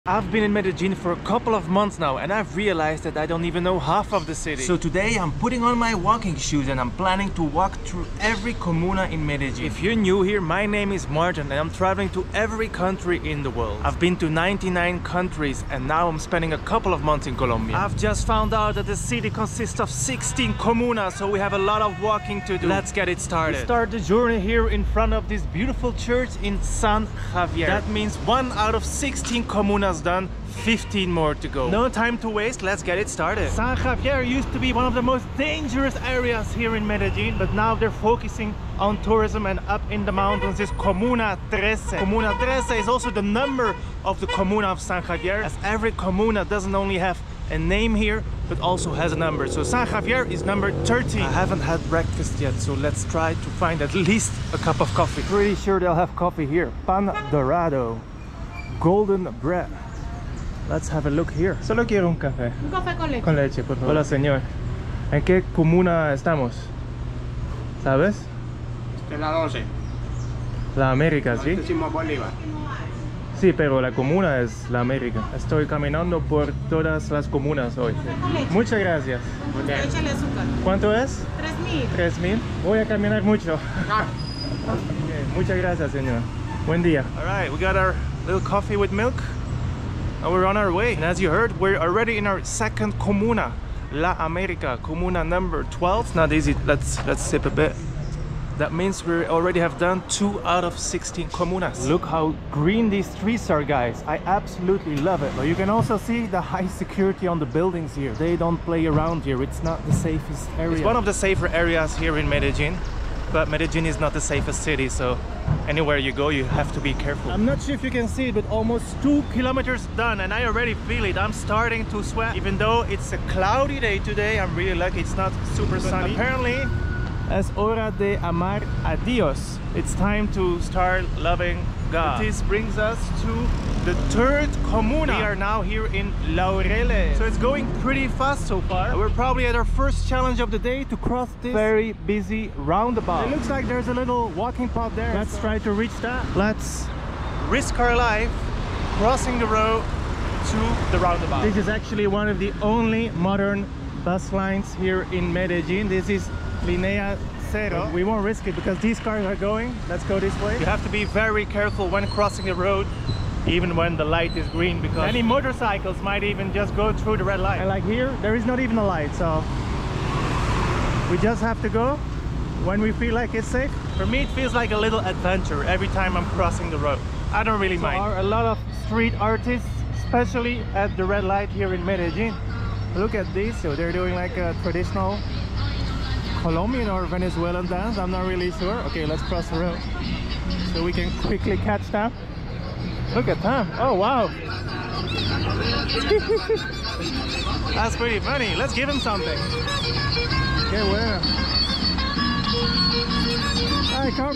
I've been in Medellin for a couple of months now and I've realized that I don't even know half of the city. So today I'm putting on my walking shoes and I'm planning to walk through every comuna in Medellin. If you're new here, my name is Martin and I'm traveling to every country in the world. I've been to 99 countries and now I'm spending a couple of months in Colombia. I've just found out that the city consists of 16 comunas, so we have a lot of walking to do. Let's get it started. We start the journey here in front of this beautiful church in San Javier. That means 1 out of 16 comunas done, 15 more to go. No time to waste, let's get it started. San Javier used to be one of the most dangerous areas here in Medellin, but now they're focusing on tourism, and up in the mountains is Comuna 13. Comuna 13 is also the number of the comuna of San Javier, as every comuna doesn't only have a name here, but also has a number. So San Javier is number 13. I haven't had breakfast yet, so let's try to find at least a cup of coffee. Pretty sure they'll have coffee here. Pan dorado, golden bread. Let's have a look here. Solo quiero un café. Un café con leche. Con leche, por favor. Hola, señor. ¿En qué comuna estamos? ¿Sabes? De la 12. La América, ¿sí? Decimos Bolívar. Sí, pero la comuna es la América. Estoy caminando por todas las comunas hoy. Muchas gracias. Échale azúcar. ¿Cuánto es? 3.000. 3.000. Voy a caminar mucho. Okay, muchas gracias, señor. Buen día. All right, we got our little coffee with milk. And we're on our way. And as you heard, we're already in our second comuna, La América, comuna number 12. It's not easy. Let's sip a bit. That means we already have done 2 out of 16 comunas. Look how green these trees are, guys. I absolutely love it. But you can also see the high security on the buildings here. They don't play around here. It's not the safest area. It's one of the safer areas here in Medellin, but Medellin is not the safest city, so anywhere you go, you have to be careful. I'm not sure if you can see it, but almost 2 kilometers done, and I already feel it. I'm starting to sweat. Even though it's a cloudy day today, I'm really lucky it's not super sunny. Apparently, es hora de amar a Dios. It's time to start loving God. This brings us to the third comuna. We are now here in Laureles. So it's going pretty fast so far. We're probably at our first challenge of the day to cross this very busy roundabout. It looks like there's a little walking path there. Let's try to reach that. Let's risk our life crossing the road to the roundabout. This is actually one of the only modern bus lines here in Medellin. This is Linea Cero. We won't risk it because these cars are going. Let's go this way. You have to be very careful when crossing the road, even when the light is green, because any motorcycles might even just go through the red light. And like here, there is not even a light, so we just have to go when we feel like it's safe. For me, it feels like a little adventure every time I'm crossing the road. I don't really mind. There are a lot of street artists, especially at the red light here in Medellin. Look at these. So they're doing like a traditional Colombian or Venezuelan dance. I'm not really sure. Okay, let's cross the road so we can quickly catch them. Look at them. Oh wow. That's pretty funny. Let's give him something. Okay, well. Hey, come.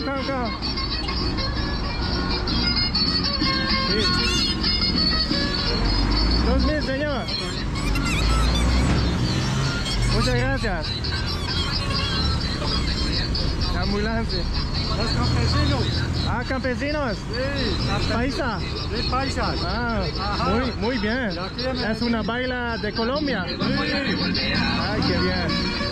$2,000, señor. Muchas gracias. Ambulancia. Los campesinos. Ah, campesinos. Sí. Paisa. Sí, paisas. Ah, muy bien. Es una baila de Colombia. Sí. Ay, qué bien.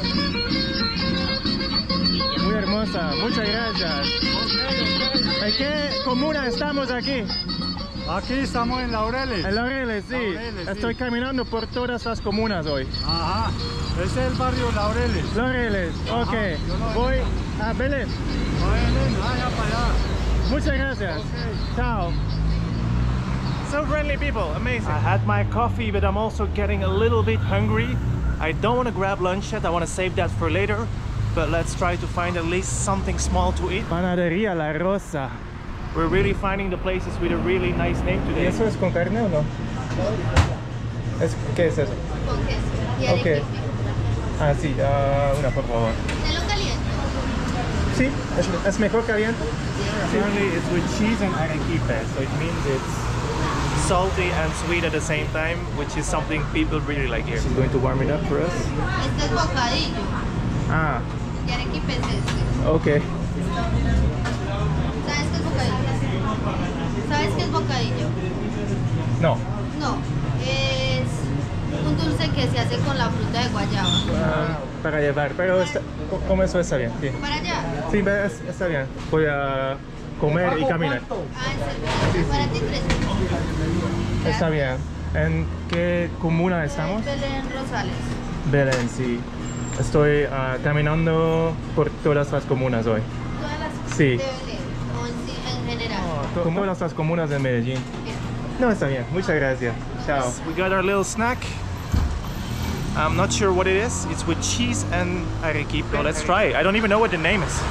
Muy hermosa. Muchas gracias. Okay. ¿En qué comuna estamos aquí? Aquí estamos en Laureles. En Laureles, sí. Laureles, Estoy sí. caminando por todas las comunas hoy. Ajá. Ese es el barrio Laureles. Laureles, ok. yo lo Voy a Belén. Vaya para allá. Muchas gracias. Okay. Ciao. So friendly people, amazing. I had my coffee, but I'm also getting a little bit hungry. I don't want to grab lunch yet. I want to save that for later. But let's try to find at least something small to eat. Panadería La Rosa. We're really finding the places with a really nice name today. ¿Eso es con carne o no? ¿Qué es eso? Con queso y arequipe. Ok. Ah, sí, una por favor. ¿Se lo caliente? Sí, es mejor caliente. Apparently it's with cheese and arequipe, so it means it's salty and sweet at the same time, which is something people really like here. She's going to warm it up for us. Este es bocadillo. Ah, Y arequipe es este. okay. ¿Sabes qué es bocadillo? ¿Sabes qué es bocadillo? No. No, es un dulce que se hace con la fruta de guayaba. Para llevar, pero como eso está bien. Sí, ¿Para allá? sí, está bien. Voy a comer y caminar. Ah, ¿en serio? Para ti 3. Está bien. ¿En qué comuna estamos? Belén Rosales. Belén, sí. Estoy caminando por todas las comunas hoy. Todas las Sí. de Belén, o en general. Como todas las comunas de Medellín. No, está bien. Muchas gracias. Chao. We got our little snack. I'm not sure what it is. It's with cheese and arequipe. So let's try it. I don't even know what the name is.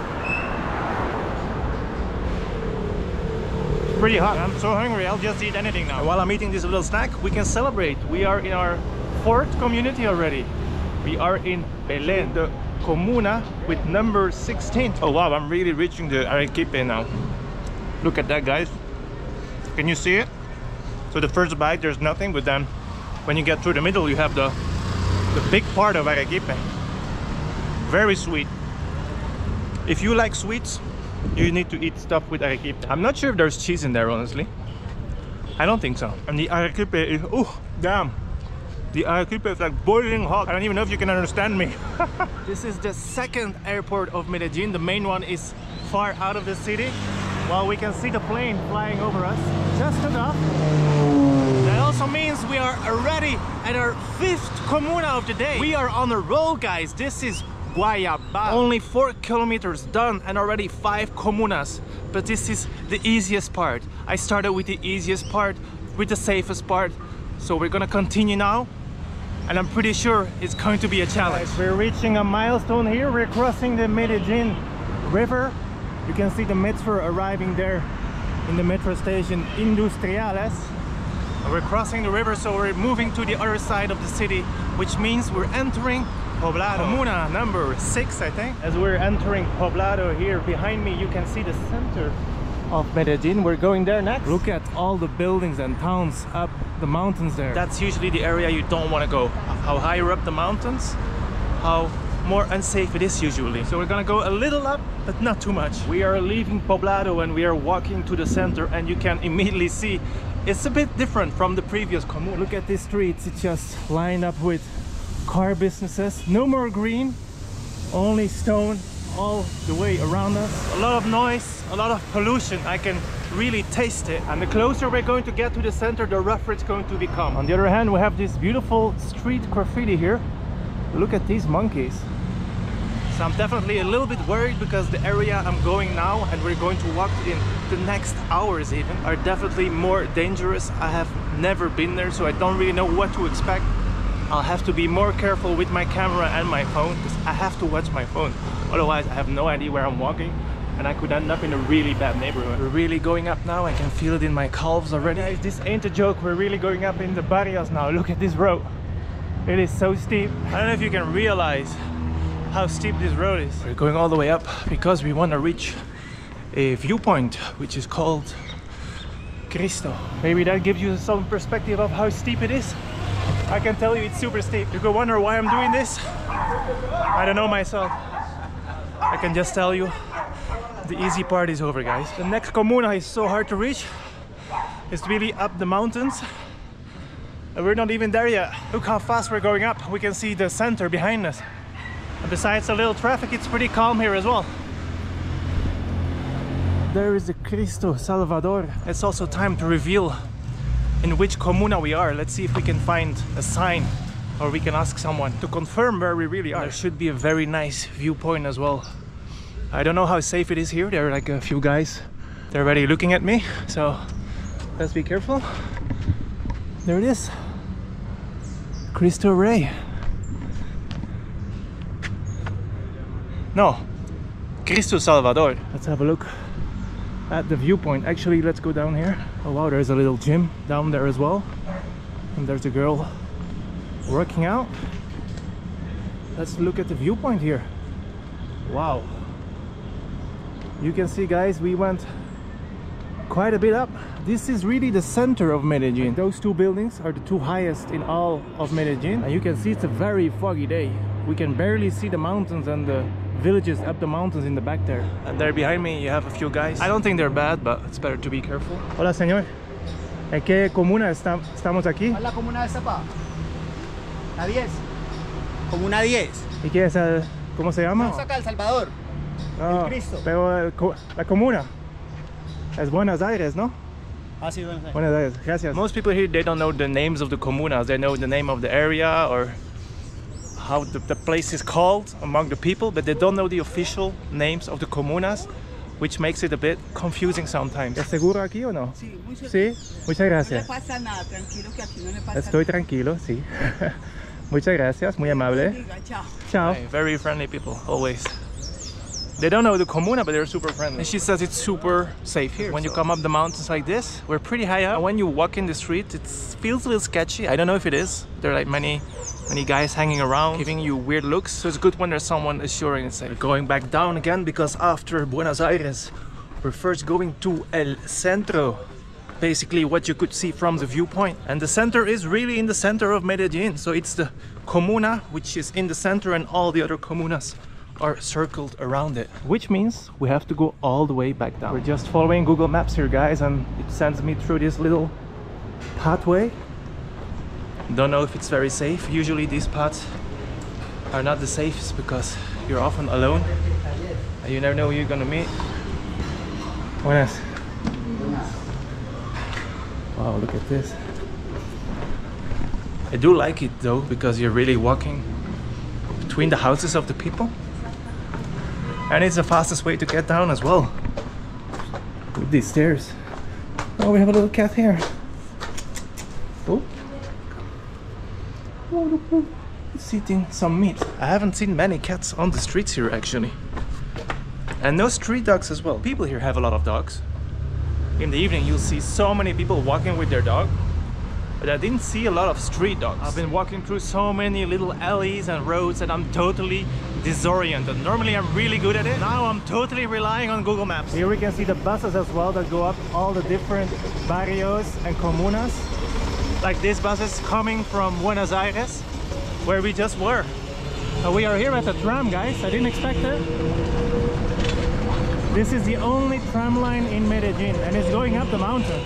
Pretty hot. I'm so hungry, I'll just eat anything now. And while I'm eating this little snack, we can celebrate. We are in our 4th community already. We are in Belén, the comuna with number 16. Oh wow, I'm really reaching the arequipe now. Look at that, guys. Can you see it? So the first bite, there's nothing, but then when you get through the middle, you have the big part of arequipe. Very sweet. If you like sweets, you need to eat stuff with arequipe. I'm not sure if there's cheese in there, honestly. I don't think so. And the arequipe is, oh, damn. The arequipe is like boiling hot. I don't even know if you can understand me. This is the second airport of Medellin. The main one is far out of the city. Well, we can see the plane flying over us. Just enough. That also means we are already at our 5th comuna of the day. We are on a roll, guys. This is Guayabal. Only 4 kilometers done and already 5 comunas. But this is the easiest part. I started with the easiest part, with the safest part. So we're gonna continue now. And I'm pretty sure it's going to be a challenge. Guys, we're reaching a milestone here. We're crossing the Medellin River. You can see the metro arriving there in the metro station Industriales. And we're crossing the river, so we're moving to the other side of the city, which means we're entering Poblado. Comuna number 6, I think. As we're entering Poblado here behind me, you can see the center of Medellin. We're going there next. Look at all the buildings and towns up the mountains there. That's usually the area you don't want to go. How higher up the mountains, how more unsafe it is usually. So we're gonna go a little up, but not too much. We are leaving Poblado and we are walking to the center, and you can immediately see it's a bit different from the previous commune. Look at these streets. It's just lined up with car businesses. No more green, only stone all the way around us. A lot of noise, a lot of pollution. I can really taste it. And the closer we're going to get to the center, the rougher it's going to become. On the other hand, we have this beautiful street graffiti here. Look at these monkeys. So I'm definitely a little bit worried because the area I'm going now and we're going to walk in the next hours even are definitely more dangerous. I have never been there, so I don't really know what to expect. I'll have to be more careful with my camera and my phone because I have to watch my phone. Otherwise, I have no idea where I'm walking and I could end up in a really bad neighborhood. We're really going up now. I can feel it in my calves already. Guys, this ain't a joke. We're really going up in the barrios now. Look at this road. It is so steep. I don't know if you can realize how steep this road is. We're going all the way up because we want to reach a viewpoint which is called Cristo. Maybe that gives you some perspective of how steep it is. I can tell you it's super steep. You could wonder why I'm doing this. I don't know myself. I can just tell you the easy part is over, guys. The next comuna is so hard to reach. It's really up the mountains. And we're not even there yet. Look how fast we're going up. We can see the center behind us. And besides a little traffic, it's pretty calm here as well. There is the Cristo Salvador. It's also time to reveal in which comuna we are. Let's see if we can find a sign or we can ask someone to confirm where we really are. There should be a very nice viewpoint as well. I don't know how safe it is here. There are like a few guys. They're already looking at me, so let's be careful. There it is. Cristo Rey. No, Cristo Salvador. Let's have a look at the viewpoint. Actually, let's go down here. Oh wow, there's a little gym down there as well. And there's a girl working out. Let's look at the viewpoint here. Wow. You can see, guys, we went quite a bit up. This is really the center of Medellin. Those two buildings are the two highest in all of Medellin. And you can see it's a very foggy day. We can barely see the mountains and the villages up the mountains in the back there. And there behind me you have a few guys. I don't think they're bad, but it's better to be careful. Hola, señor. ¿En qué comuna estamos aquí? ¿Cuál es la comuna de esta pa? La 10. Comuna 10. ¿Y qué es el, cómo se llama? Estamos acá, El Salvador. No, El Cristo. pero la comuna es Buenos Aires, ¿no? Ah, sí, bueno. Buenos Aires, gracias. Most people here, they don't know the names of the comunas. They know the name of the area or how the place is called among the people, but they don't know the official names of the comunas, which makes it a bit confusing sometimes. ¿Es seguro aquí o no? Sí, muy seguro. Sí, muchas gracias. No le pasa nada, tranquilo que aquí no le pasa Estoy tranquilo, sí. Muchas gracias, muy amable. nada. Chao. Ciao. Very friendly people, always. They don't know the comuna, but they're super friendly. And she says it's super safe here. When you come up the mountains like this, we're pretty high up. And when you walk in the street, it feels a little sketchy. I don't know if it is. There are like many guys hanging around, giving you weird looks. So it's good when there's someone assuring it's safe. We're going back down again because after Buenos Aires, we're first going to El Centro. Basically what you could see from the viewpoint. And the center is really in the center of Medellin. So it's the comuna, which is in the center, and all the other comunas are circled around it. Which means we have to go all the way back down. We're just following Google Maps here, guys, and it sends me through this little pathway. Don't know if it's very safe. Usually these paths are not the safest because you're often alone and you never know who you're gonna meet. Buenas. Wow, look at this. I do like it though, because you're really walking between the houses of the people. And it's the fastest way to get down as well. With these stairs. Oh, we have a little cat here. Oh. Oh, look, look. It's eating some meat. I haven't seen many cats on the streets here actually. And no street dogs as well. People here have a lot of dogs. In the evening you'll see so many people walking with their dog. But I didn't see a lot of street dogs. I've been walking through so many little alleys and roads that I'm totally disoriented. Normally I'm really good at it. Now I'm totally relying on Google Maps. Here we can see the buses as well that go up all the different barrios and comunas. Like this bus is coming from Buenos Aires, where we just were. We are here at the tram, guys. I didn't expect it. This is the only tram line in Medellin and it's going up the mountain.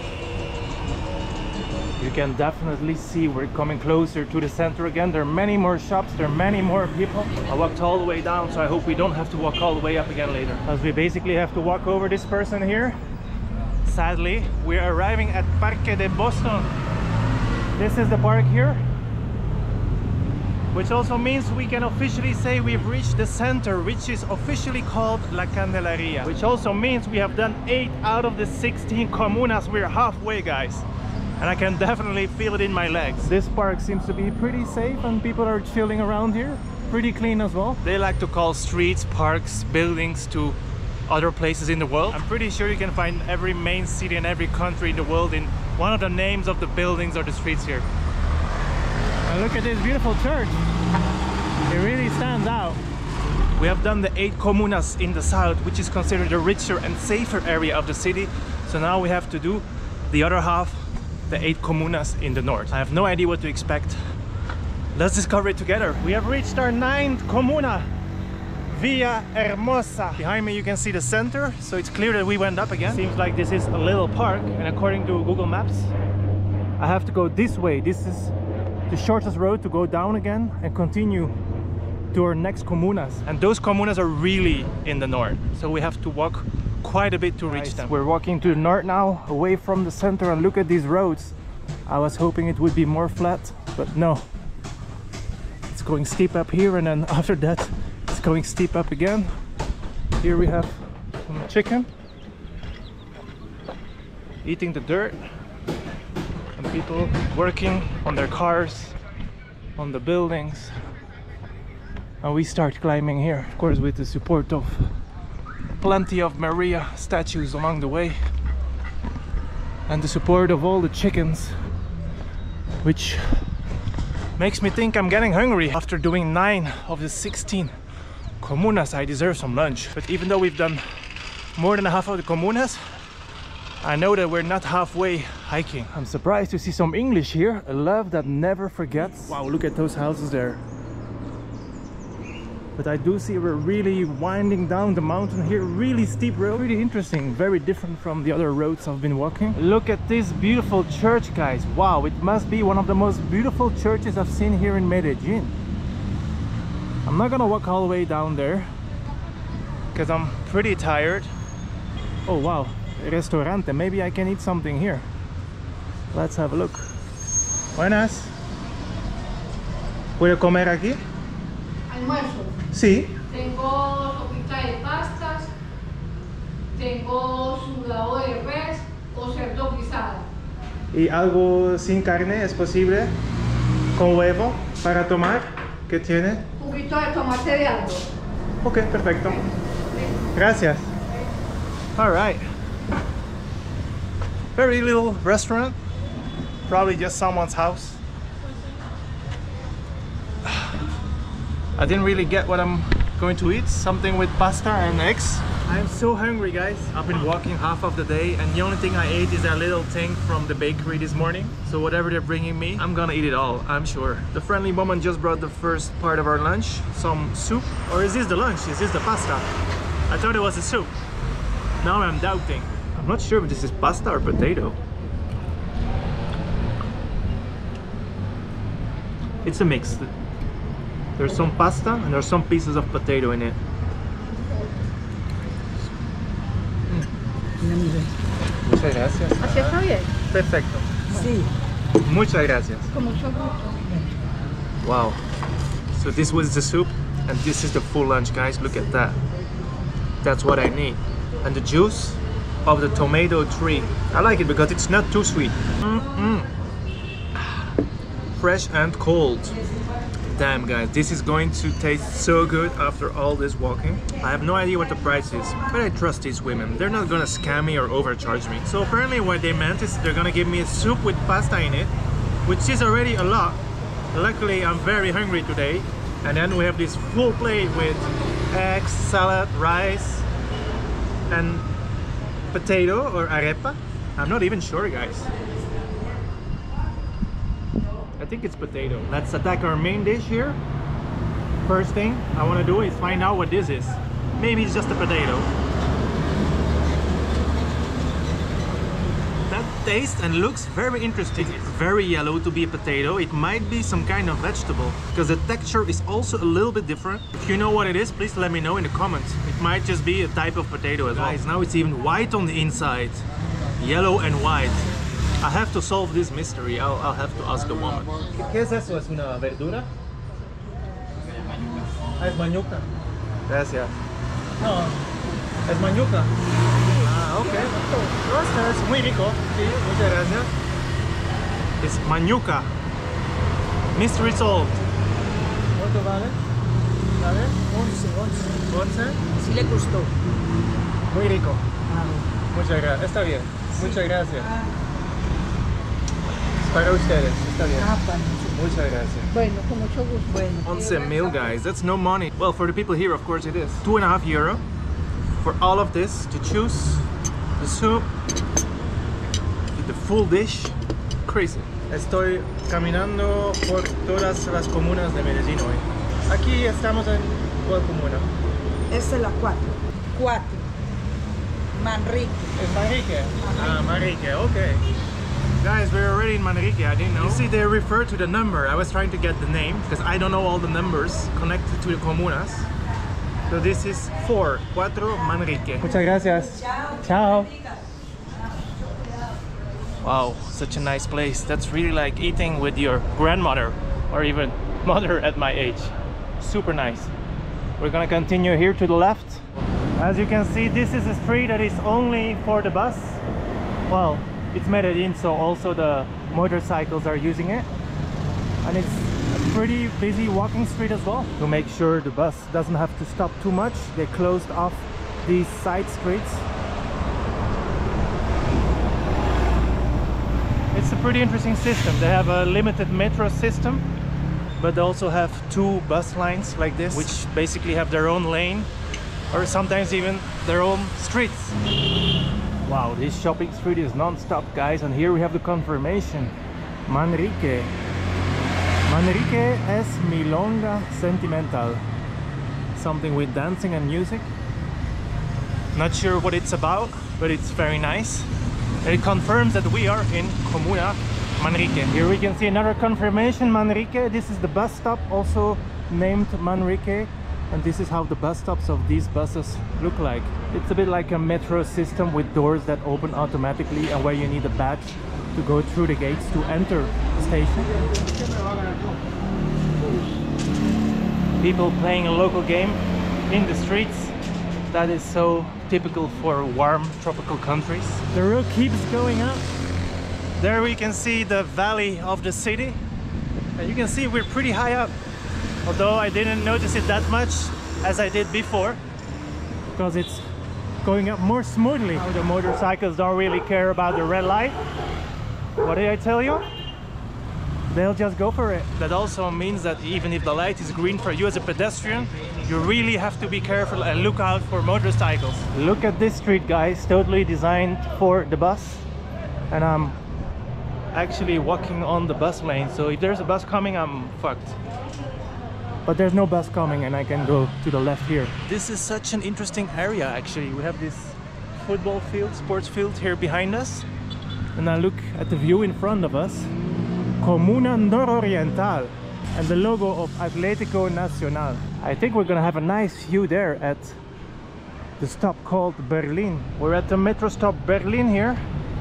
You can definitely see we're coming closer to the center again. There are many more shops, there are many more people. I walked all the way down, so I hope we don't have to walk all the way up again later. As we basically have to walk over this person here. Sadly, we are arriving at Parque de Boston. This is the park here. Which also means we can officially say we've reached the center, which is officially called La Candelaria. Which also means we have done 8 out of the 16 comunas. We're halfway, guys. And I can definitely feel it in my legs. This park seems to be pretty safe and people are chilling around here. Pretty clean as well. They like to call streets, parks, buildings to other places in the world. I'm pretty sure you can find every main city and every country in the world in one of the names of the buildings or the streets here. And look at this beautiful church. It really stands out. We have done the 8 comunas in the south, which is considered the richer and safer area of the city. So now we have to do the other half, the 8 comunas in the north. I have no idea what to expect. Let's discover it together. We have reached our 9th comuna, Villa Hermosa. Behind me you can see the center, so it's clear that we went up again. Seems like this is a little park, and according to Google Maps, I have to go this way. This is the shortest road to go down again and continue to our next comunas. And those comunas are really in the north, so we have to walk quite a bit to reach them. We're walking to the north now, away from the center, and look at these roads. I was hoping it would be more flat, but no. It's going steep up here, and then after that it's going steep up again. Here we have some chicken eating the dirt, and people working on their cars, on the buildings. And we start climbing here, of course with the support of plenty of Maria statues along the way, and the support of all the chickens, which makes me think I'm getting hungry. After doing 9 of the 16 comunas, I deserve some lunch. But even though we've done more than half of the comunas, I know that we're not halfway hiking. I'm surprised to see some English here. A love that never forgets. Wow, look at those houses there. but I do see we're really winding down the mountain here. Really steep road, really interesting, very different from the other roads I've been walking. Look at this beautiful church, guys. Wow, it must be one of the most beautiful churches I've seen here in Medellin. I'm not gonna walk all the way down there because I'm pretty tired. Oh wow, restaurante, maybe I can eat something here. Let's have a look. Buenas. ¿Puedo comer aquí? Almuerzo. Sí. Tengo sopita de pastas, tengo sudado de res o cerdo guisado. ¿Y algo sin carne es posible? ¿Con huevo para tomar? ¿Qué tiene? Juguito de tomate de algo. Ok, perfecto. Gracias. All right. Very little restaurant. Probably just someone's house. I didn't really get what I'm going to eat. Something with pasta and eggs. I'm so hungry, guys. I've been walking half of the day and the only thing I ate is that little thing from the bakery this morning. So whatever they're bringing me, I'm gonna eat it all, I'm sure. The friendly woman just brought the first part of our lunch, some soup. Or is this the lunch? Is this the pasta? I thought it was a soup. Now I'm doubting. I'm not sure if this is pasta or potato. It's a mix. There's some pasta and there's some pieces of potato in it. Muchas gracias. ¿Así está bien? Perfecto. Sí. Muchas gracias. Con mucho gusto. Wow. So this was the soup and this is the full lunch, guys. Look at that. That's what I need. And the juice of the tomato tree. I like it because it's not too sweet. Fresh and cold. Damn, guys, this is going to taste so good after all this walking. I have no idea what the price is, but I trust these women. They're not gonna scam me or overcharge me. So apparently what they meant is they're gonna give me a soup with pasta in it, which is already a lot. Luckily, I'm very hungry today. And then we have this full plate with eggs, salad, rice, and potato or arepa. I'm not even sure, guys. I think it's potato. Let's attack our main dish here. First thing I want to do is find out what this is. Maybe it's just a potato. That tastes and looks very interesting. It's very yellow to be a potato. It might be some kind of vegetable because the texture is also a little bit different. If you know what it is, please let me know in the comments. It might just be a type of potato as well. Guys, now it's even white on the inside. Yellow and white. I have to solve this mystery. I'll have to ask the woman. ¿Qué es eso? ¿Es una verdura? Ah, es mañuca. Gracias. No, es mañuca. Ah, ok. No, es muy rico. Sí, muchas gracias. It's mañuca. Mystery solved. ¿Cuánto vale? ¿Vale? 11. Sí le gustó. Muy rico. Muchas gracias. Está bien. Muchas gracias. Para ustedes, está bien. Muchas gracias. Bueno, con mucho gusto. Bueno. 11 mil, guys. That's no money. Well, for the people here, of course it is. €2.50 for all of this to choose the soup, the full dish. Crazy. Estoy caminando por todas las comunas de Medellín hoy. Aquí estamos en ¿cuál comuna? Esta es la 4. 4. Manrique. Es Manrique. Ah, Manrique. Okay. Guys, we're already in Manrique. I didn't know. You see, they refer to the number. I was trying to get the name because I don't know all the numbers connected to the comunas. So this is 4 Manrique. Muchas gracias. Ciao. Wow, such a nice place. That's really like eating with your grandmother or even mother at my age. Super nice. We're gonna continue here to the left. As you can see, this is a street that is only for the bus. Well, it's Medellin, so also the motorcycles are using it. And it's a pretty busy walking street as well. To make sure the bus doesn't have to stop too much, they closed off these side streets. It's a pretty interesting system. They have a limited metro system, but they also have 2 bus lines like this, which basically have their own lane, or sometimes even their own streets. Wow, this shopping street is non-stop, guys, and here we have the confirmation. Manrique. Manrique es Milonga Sentimental. something with dancing and music. Not sure what it's about, but it's very nice. It confirms that we are in Comuna Manrique. Here we can see another confirmation, Manrique. This is the bus stop, also named Manrique. And this is how the bus stops of these buses look like. It's a bit like a metro system with doors that open automatically and where you need a badge to go through the gates to enter the station. People playing a local game in the streets. That is so typical for warm tropical countries. The road keeps going up. There we can see the valley of the city. And you can see we're pretty high up. Although I didn't notice it that much as I did before, because it's going up more smoothly. Now the motorcycles don't really care about the red light. What did I tell you? They'll just go for it. That also means that even if the light is green for you as a pedestrian, you really have to be careful and look out for motorcycles. Look at this street, guys, totally designed for the bus. And I'm actually walking on the bus lane, so if there's a bus coming, I'm fucked. But there's no bus coming and I can go to the left here. This is such an interesting area actually. We have this football field, sports field here behind us. And now look at the view in front of us. Comuna Nororiental and the logo of Atlético Nacional. I think we're gonna have a nice view there at the stop called Berlin. We're at the metro stop Berlin here.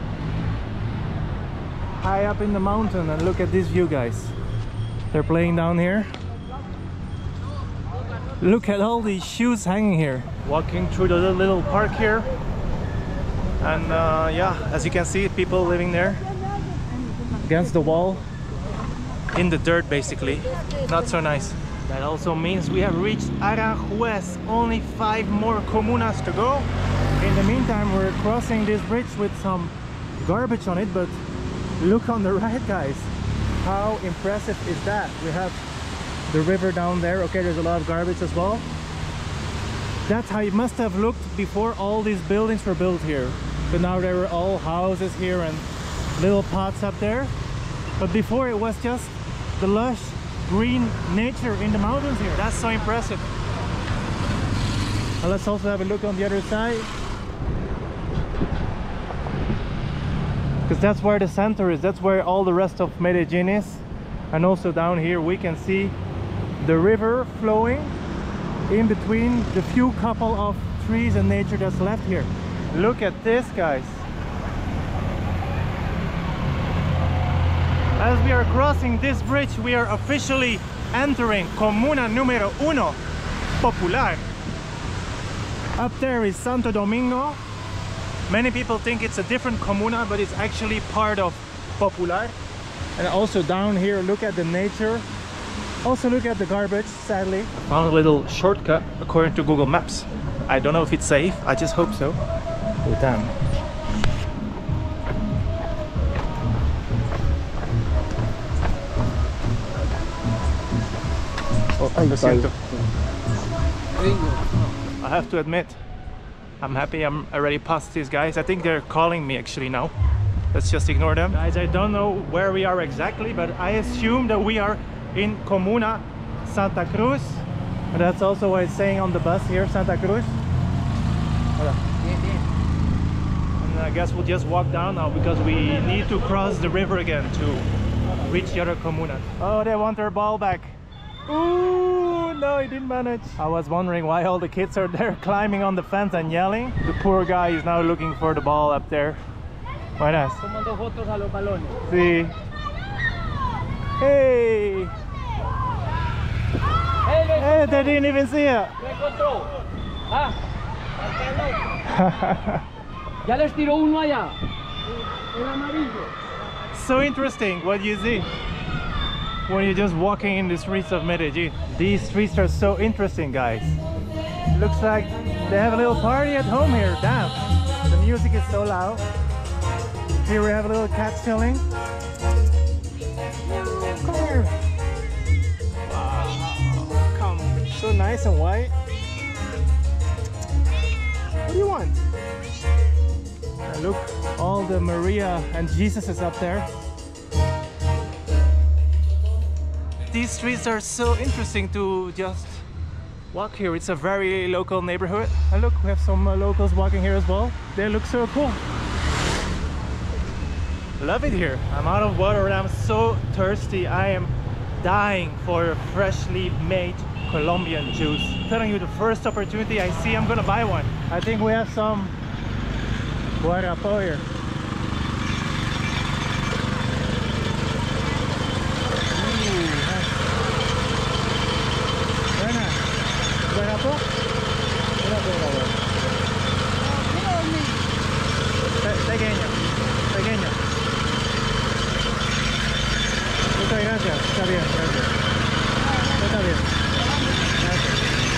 High up in the mountain, and look at this view, guys. They're playing down here. Look at all these shoes hanging here. Walking through the little park here. And yeah, as you can see, people living there against the wall in the dirt basically. Not so nice. That also means we have reached Aranjuez. Only 5 more comunas to go. In the meantime, we're crossing this bridge with some garbage on it, but look on the right, guys. How impressive is that? We have the river down there. Okay, there's a lot of garbage as well. That's how it must have looked before all these buildings were built here. So now there were all houses here and little pots up there. But before it was just the lush green nature in the mountains here. That's so impressive. Now let's also have a look on the other side. Because that's where the center is. That's where all the rest of Medellin is. And also down here we can see the river flowing in between the few couple of trees and nature that's left here. Look at this, guys. As we are crossing this bridge, we are officially entering Comuna número 1, Popular. Up there is Santo Domingo. Many people think it's a different comuna, but it's actually part of Popular. And also down here, look at the nature. Also look at the garbage, sadly. I found a little shortcut according to Google Maps. I don't know if it's safe, I just hope so. Oh, damn. Oh, lo siento. I have to admit, I'm happy I'm already past these guys. I think they're calling me actually now. Let's just ignore them. Guys, I don't know where we are exactly, but I assume that we are in Comuna Santa Cruz. And that's also what it's saying on the bus here, Santa Cruz. And I guess we'll just walk down now because we need to cross the river again to reach the other comuna. Oh, they want their ball back. Ooh, no, he didn't manage. I was wondering why all the kids are there climbing on the fence and yelling. The poor guy is now looking for the ball up there. Buenas. Tomando fotos a los balones. Sí. Hey! Hey, they didn't even see it. ¿Qué encontró? Ah, ya les tiró uno allá. El amarillo. So interesting what you see when you're just walking in the streets of Medellin. These streets are so interesting, guys. Looks like they have a little party at home here. Damn, the music is so loud. Here we have a little cat chilling. Come here. Wow, come. So nice and white. What do you want? And look, all the Maria and Jesus is up there. These streets are so interesting to just walk here. It's a very local neighborhood. And look, we have some locals walking here as well. They look so cool. Love it here. I'm out of water and I'm so thirsty. I am dying for freshly made Colombian juice. I'm telling you, the first opportunity I see, I'm gonna buy one. I think we have some guarapo here. ¿Guarapo? Pequeño, pequeño. Muchas gracias. Está bien, gracias. Está bien. Gracias.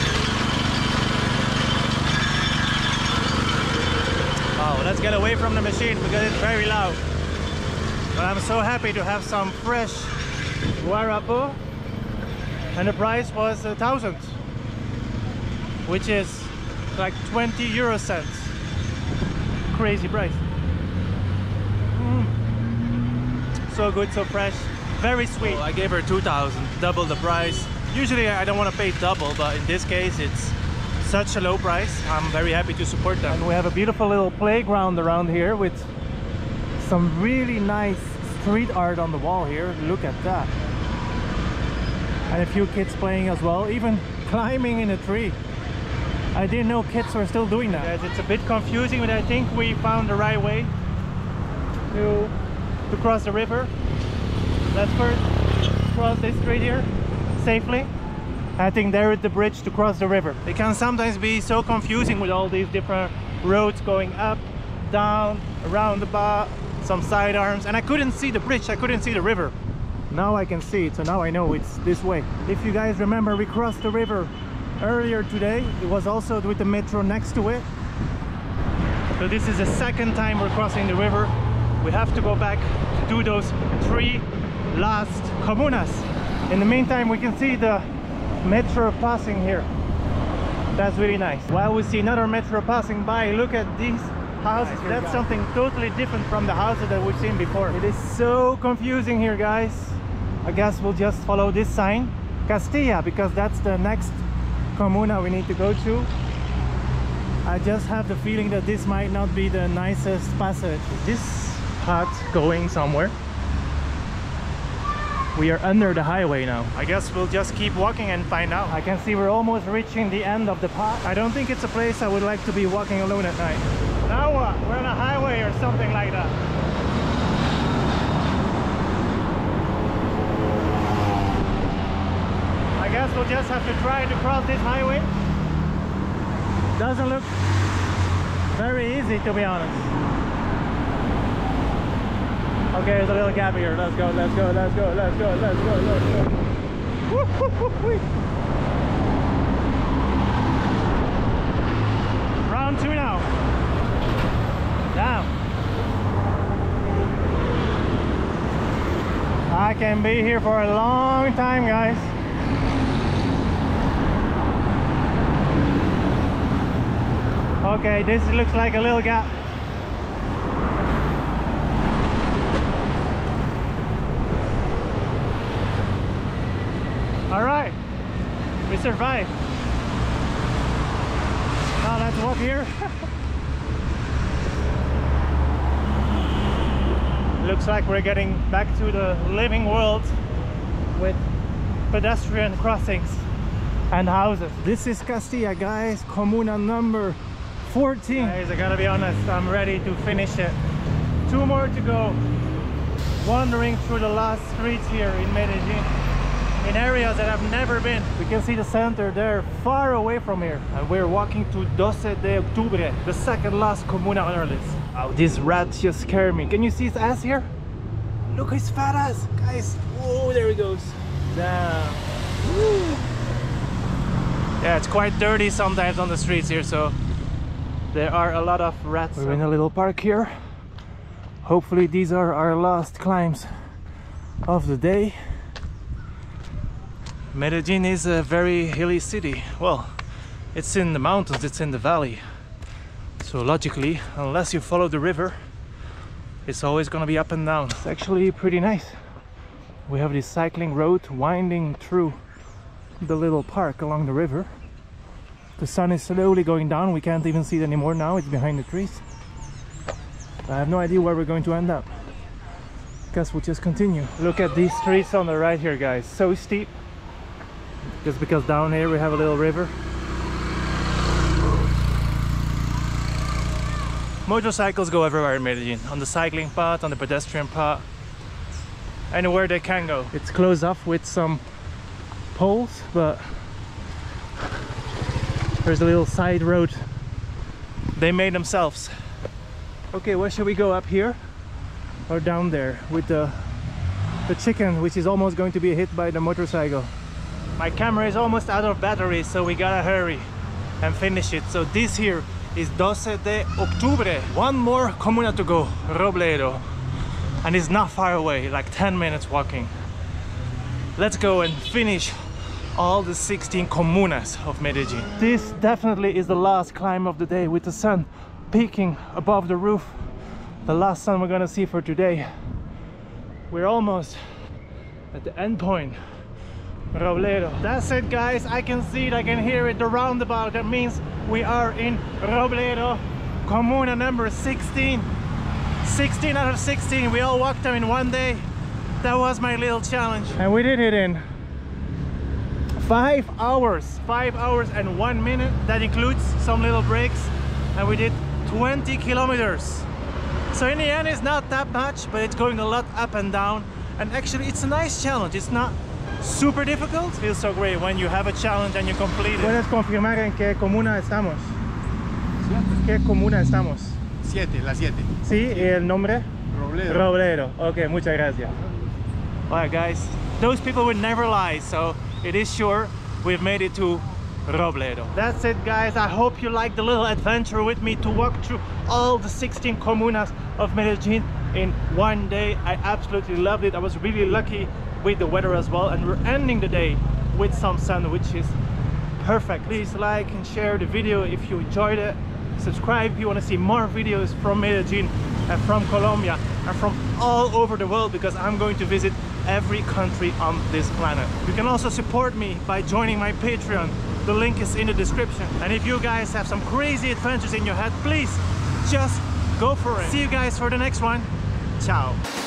Wow, let's get away from the machine because it's very loud. But I'm so happy to have some fresh guarapo, and the price was 1,000, which is like 20 euro cents. Crazy price. So good, so fresh, very sweet. Well, I gave her 2,000, double the price. Usually I don't want to pay double, but in this case it's such a low price. I'm very happy to support them. And we have a beautiful little playground around here with some really nice street art on the wall here. Look at that. And a few kids playing as well, even climbing in a tree. I didn't know kids were still doing that. Yes, it's a bit confusing, but I think we found the right way to cross the river. Let's first cross this street here safely. I think there is the bridge to cross the river. It can sometimes be so confusing with all these different roads going up, down, around the bar, some sidearms, and I couldn't see the bridge, I couldn't see the river. Now I can see it, so now I know it's this way. If you guys remember, we crossed the river earlier today. It was also with the metro next to it. So this is the second time we're crossing the river. We have to go back to do those 3 last comunas. In the meantime, we can see the metro passing here. That's really nice. While we see another metro passing by, look at these houses. That's something totally different from the houses that we've seen before. It is so confusing here, guys. I guess we'll just follow this sign, Castilla, because that's the next comuna we need to go to. I just have the feeling that this might not be the nicest passage. Is this hut going somewhere? We are under the highway now. I guess we'll just keep walking and find out. I can see we're almost reaching the end of the path. I don't think it's a place I would like to be walking alone at night. Now what? We're on a highway or something like that. I guess we'll just have to try to cross this highway. Doesn't look very easy, to be honest. Okay, there's a little gap here. Let's go, let's go, let's go, let's go, let's go, let's go. Woo, woo, woo, woo. Round 2 now. Down. I can be here for a long time, guys. Okay, this looks like a little gap. All right, we survived. Now let's walk here. Looks like we're getting back to the living world with pedestrian crossings and houses. This is Castilla, guys, comuna number 14. Guys, I gotta be honest, I'm ready to finish it. 2 more to go. Wandering through the last streets here in Medellin, in areas that I've never been. We can see the center there, far away from here. And we're walking to 12 de Octubre, the second last comuna on our list. Oh, this rat just scared me. Can you see his ass here? Look his fat ass, guys. Oh, there he goes. Down. Woo. Yeah, it's quite dirty sometimes on the streets here, so there are a lot of rats. We're in a little park here. Hopefully these are our last climbs of the day. Medellin is a very hilly city. Well, it's in the mountains, it's in the valley. So logically, unless you follow the river, it's always gonna be up and down. It's actually pretty nice. We have this cycling road winding through the little park along the river. The sun is slowly going down. We can't even see it anymore now. It's behind the trees. I have no idea where we're going to end up. Guess we'll just continue. Look at these trees on the right here, guys. So steep. Just because down here we have a little river. Motorcycles go everywhere in Medellin. On the cycling path, on the pedestrian path. Anywhere they can go. It's closed off with some poles, but there's a little side road they made themselves. Okay, where should we go? Up here or down there with the chicken, which is almost going to be hit by the motorcycle? My camera is almost out of battery, so we gotta hurry and finish it. So this here is 12 de Octubre. One more comuna to go, Robledo. And it's not far away, like 10 minutes walking. Let's go and finish all the 16 comunas of Medellin. This definitely is the last climb of the day, with the sun peeking above the roof. The last sun we're gonna see for today. We're almost at the end point, Robledo. That's it, guys. I can see it, I can hear it, the roundabout. That means we are in Robledo, comuna number 16. 16 out of 16. We all walked them in one day. That was my little challenge. And we did it in 5 hours. 5 hours and 1 minute. That includes some little breaks. And we did 20 kilometers. So in the end, it's not that much, but it's going a lot up and down. And actually, it's a nice challenge. It's not super difficult. It feels so great when you have a challenge and you complete it. ¿Puedes confirmar en qué comuna estamos? ¿Qué comuna estamos? 7, la 7. Sí, ¿y el nombre? Robledo. Robledo. Okay, muchas gracias. Alright, guys, those people would never lie, so it is sure we've made it to Robledo. That's it, guys. I hope you liked the little adventure with me to walk through all the 16 comunas of Medellin in one day. I absolutely loved it. I was really lucky with the weather as well, and we're ending the day with some sun, which is perfect. Please like and share the video if you enjoyed it. Subscribe if you want to see more videos from Medellin and from Colombia and from all over the world, because I'm going to visit every country on this planet. You can also support me by joining my Patreon. The link is in the description. And if you guys have some crazy adventures in your head, please just go for it. See you guys for the next one. Ciao.